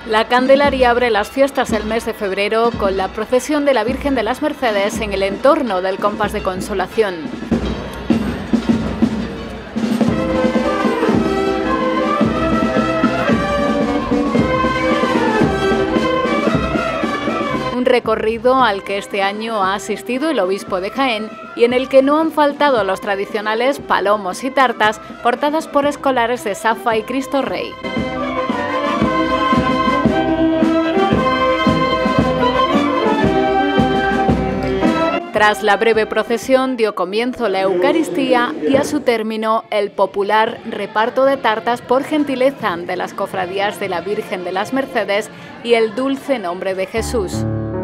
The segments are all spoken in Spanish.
La Candelaria abre las fiestas del mes de febrero con la procesión de la Virgen de las Mercedes en el entorno del Compás de Consolación. Un recorrido al que este año ha asistido el obispo de Jaén y en el que no han faltado los tradicionales palomos y tartas portadas por escolares de Safa y Cristo Rey. Tras la breve procesión dio comienzo la Eucaristía y a su término el popular reparto de tartas por gentileza de las cofradías de la Virgen de las Mercedes y el Dulce Nombre de Jesús.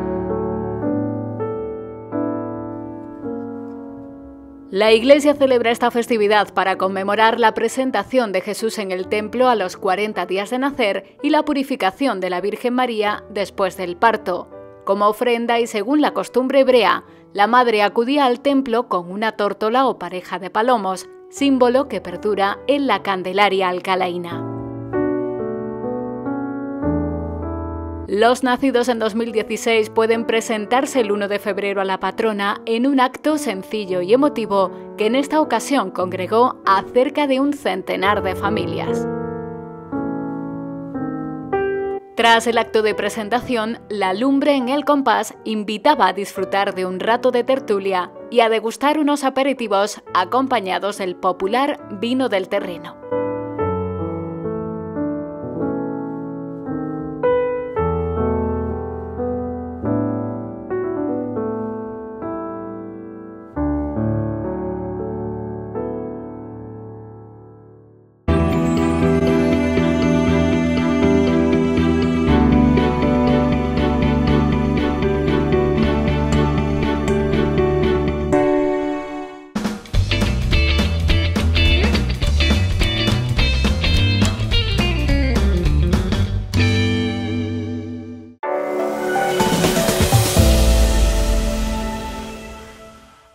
La Iglesia celebra esta festividad para conmemorar la presentación de Jesús en el templo a los 40 días de nacer y la purificación de la Virgen María después del parto. Como ofrenda y según la costumbre hebrea, la madre acudía al templo con una tórtola o pareja de palomos, símbolo que perdura en la Candelaria alcalaína. Los nacidos en 2016 pueden presentarse el 1 de febrero a la patrona en un acto sencillo y emotivo que en esta ocasión congregó a cerca de un centenar de familias. Tras el acto de presentación, la lumbre en el compás invitaba a disfrutar de un rato de tertulia y a degustar unos aperitivos acompañados del popular vino del terreno.